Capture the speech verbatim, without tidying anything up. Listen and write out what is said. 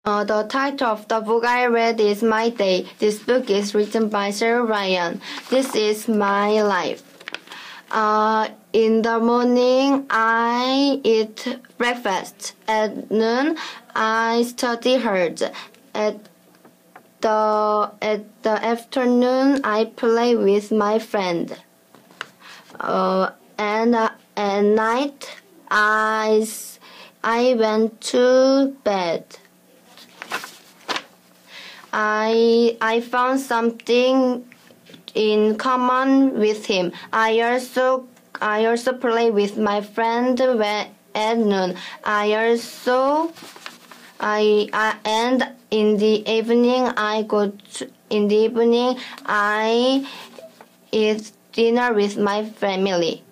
Uh, the title of the book I read is My Day. This book is written by Sarah Ryan. This is my life. Uh, in the morning, I eat breakfast. At noon, I study hard. At the at the afternoon, I play with my friend. Uh, and uh, at night, I I went to bed. I I found something in common with him. I also I also play with my friend when at noon. I also I, I and in the evening I go to, in the evening I eat dinner with my family.